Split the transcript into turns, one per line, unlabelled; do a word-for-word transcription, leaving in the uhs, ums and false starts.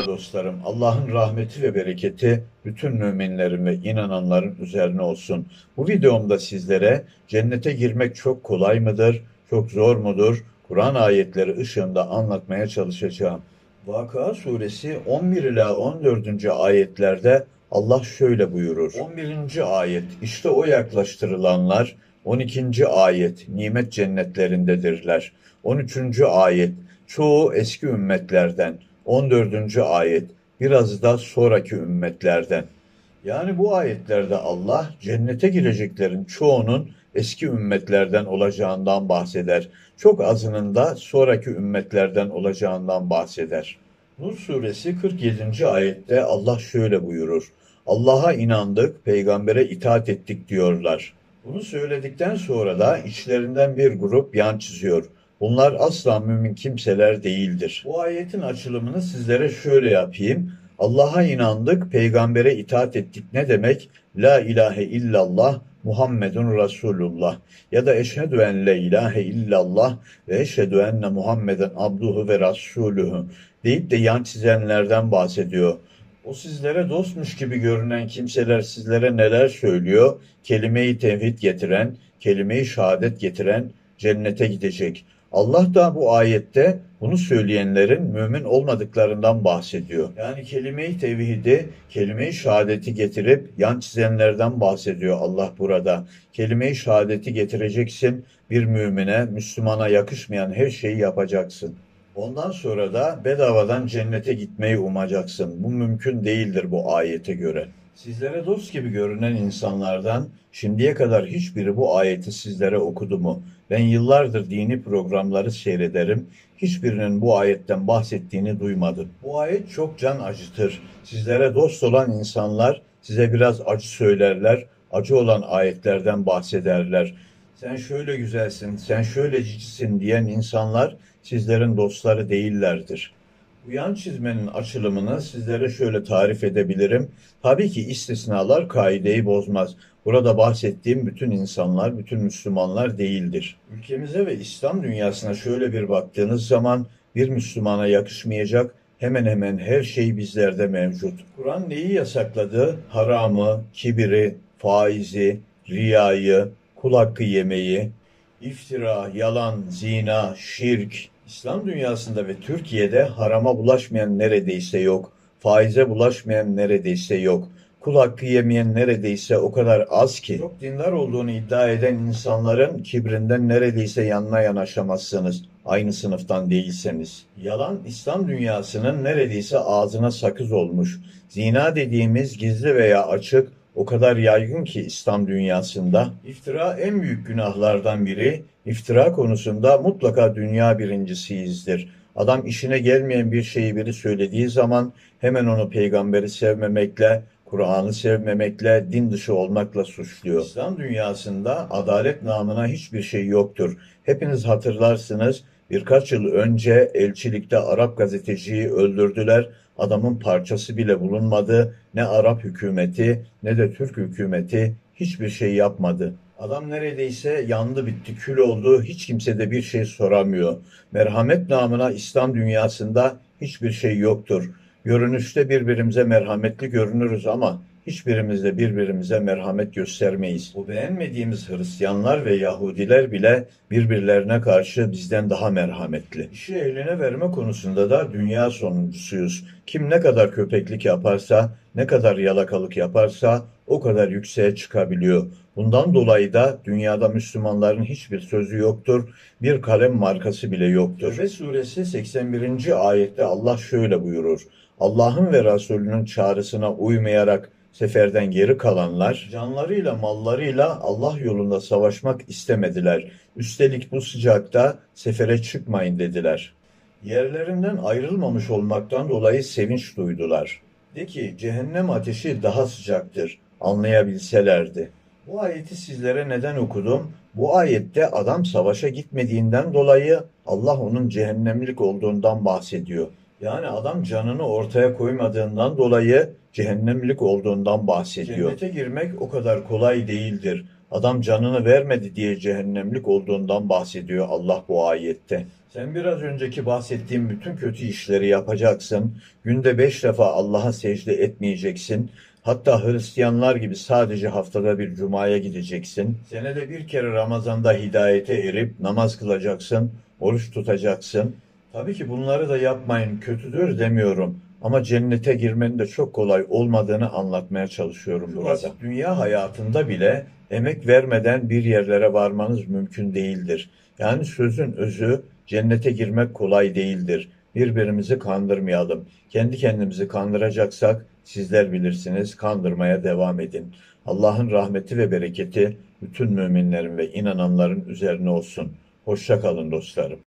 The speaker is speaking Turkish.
Merhaba dostlarım. Allah'ın rahmeti ve bereketi bütün müminlerin ve inananların üzerine olsun. Bu videomda sizlere cennete girmek çok kolay mıdır, çok zor mudur? Kur'an ayetleri ışığında anlatmaya çalışacağım. Vakıa suresi on bir ila on dördüncü ayetlerde Allah şöyle buyurur. on birinci ayet işte o yaklaştırılanlar, on ikinci ayet nimet cennetlerindedirler. on üçüncü ayet çoğu eski ümmetlerden. on dördüncü ayet biraz da sonraki ümmetlerden. Yani bu ayetlerde Allah cennete gireceklerin çoğunun eski ümmetlerden olacağından bahseder. Çok azının da sonraki ümmetlerden olacağından bahseder. Nur suresi kırk yedinci ayette Allah şöyle buyurur. Allah'a inandık, peygambere itaat ettik diyorlar. Bunu söyledikten sonra da içlerinden bir grup yan çiziyor. Bunlar asla mümin kimseler değildir. Bu ayetin açılımını sizlere şöyle yapayım. Allah'a inandık, peygambere itaat ettik ne demek? La ilahe illallah, Muhammedun Resulullah ya da eşhedü en la ilahe illallah ve eşhedü enne Muhammeden abduhu ve rasuluhu deyip de yan çizenlerden bahsediyor. O sizlere dostmuş gibi görünen kimseler sizlere neler söylüyor? Kelime-i tevhid getiren, kelime-i şehadet getiren cennete gidecek. Allah da bu ayette bunu söyleyenlerin mümin olmadıklarından bahsediyor. Yani kelime-i tevhidi, kelime-i şehadeti getirip yan çizenlerden bahsediyor Allah burada. Kelime-i şehadeti getireceksin, bir mümine, Müslümana yakışmayan her şeyi yapacaksın. Ondan sonra da bedavadan cennete gitmeyi umacaksın. Bu mümkün değildir bu ayete göre. Sizlere dost gibi görünen insanlardan şimdiye kadar hiçbiri bu ayeti sizlere okudu mu? Ben yıllardır dini programları seyrederim. Hiçbirinin bu ayetten bahsettiğini duymadım. Bu ayet çok can acıtır. Sizlere dost olan insanlar size biraz acı söylerler. Acı olan ayetlerden bahsederler. Sen şöyle güzelsin, sen şöyle cicisin diyen insanlar sizlerin dostları değillerdir. Bu yan çizmenin açılımını sizlere şöyle tarif edebilirim. Tabii ki istisnalar kaideyi bozmaz. Burada bahsettiğim bütün insanlar, bütün Müslümanlar değildir. Ülkemize ve İslam dünyasına şöyle bir baktığınız zaman bir Müslümana yakışmayacak hemen hemen her şey bizlerde mevcut. Kur'an neyi yasakladı? Haramı, kibiri, faizi, riyayı, kul hakkı yemeyi, iftira, yalan, zina, şirk. İslam dünyasında ve Türkiye'de harama bulaşmayan neredeyse yok. Faize bulaşmayan neredeyse yok. Kul hakkı yemeyen neredeyse o kadar az ki. Çok dindar olduğunu iddia eden insanların kibrinden neredeyse yanına yanaşamazsınız. Aynı sınıftan değilseniz. Yalan İslam dünyasının neredeyse ağzına sakız olmuş. Zina dediğimiz gizli veya açık o kadar yaygın ki İslam dünyasında. İftira en büyük günahlardan biri. İftira konusunda mutlaka dünya birincisiyizdir. Adam işine gelmeyen bir şeyi biri söylediği zaman hemen onu peygamberi sevmemekle, Kur'an'ı sevmemekle, din dışı olmakla suçluyor. İslam dünyasında adalet namına hiçbir şey yoktur. Hepiniz hatırlarsınız, birkaç yıl önce elçilikte Arap gazeteciyi öldürdüler. Adamın parçası bile bulunmadı. Ne Arap hükümeti ne de Türk hükümeti hiçbir şey yapmadı. Adam neredeyse yandı bitti, kül oldu. Hiç kimse de bir şey soramıyor. Merhamet namına İslam dünyasında hiçbir şey yoktur. Görünüşte birbirimize merhametli görünürüz ama hiçbirimiz de birbirimize merhamet göstermeyiz. O beğenmediğimiz Hristiyanlar ve Yahudiler bile birbirlerine karşı bizden daha merhametli. İşi eline verme konusunda da dünya sonuncusuyuz. Kim ne kadar köpeklik yaparsa, ne kadar yalakalık yaparsa o kadar yükseğe çıkabiliyor. Bundan dolayı da dünyada Müslümanların hiçbir sözü yoktur, bir kalem markası bile yoktur. Tevbe suresi seksen birinci ayette Allah şöyle buyurur. Allah'ın ve Resulünün çağrısına uymayarak seferden geri kalanlar, canlarıyla mallarıyla Allah yolunda savaşmak istemediler. Üstelik bu sıcakta sefere çıkmayın dediler. Yerlerinden ayrılmamış olmaktan dolayı sevinç duydular. De ki cehennem ateşi daha sıcaktır, anlayabilselerdi. Bu ayeti sizlere neden okudum? Bu ayette adam savaşa gitmediğinden dolayı Allah onun cehennemlik olduğundan bahsediyor. Yani adam canını ortaya koymadığından dolayı cehennemlik olduğundan bahsediyor. Cennete girmek o kadar kolay değildir. Adam canını vermedi diye cehennemlik olduğundan bahsediyor Allah bu ayette. Sen biraz önceki bahsettiğim bütün kötü işleri yapacaksın. Günde beş defa Allah'a secde etmeyeceksin. Hatta Hristiyanlar gibi sadece haftada bir cumaya gideceksin. Senede bir kere Ramazan'da hidayete erip namaz kılacaksın, oruç tutacaksın. Tabii ki bunları da yapmayın, kötüdür demiyorum. Ama cennete girmenin de çok kolay olmadığını anlatmaya çalışıyorum burada. Dünya hayatında bile emek vermeden bir yerlere varmanız mümkün değildir. Yani sözün özü, cennete girmek kolay değildir. Birbirimizi kandırmayalım. Kendi kendimizi kandıracaksak sizler bilirsiniz, kandırmaya devam edin. Allah'ın rahmeti ve bereketi bütün müminlerin ve inananların üzerine olsun. Hoşça kalın dostlarım.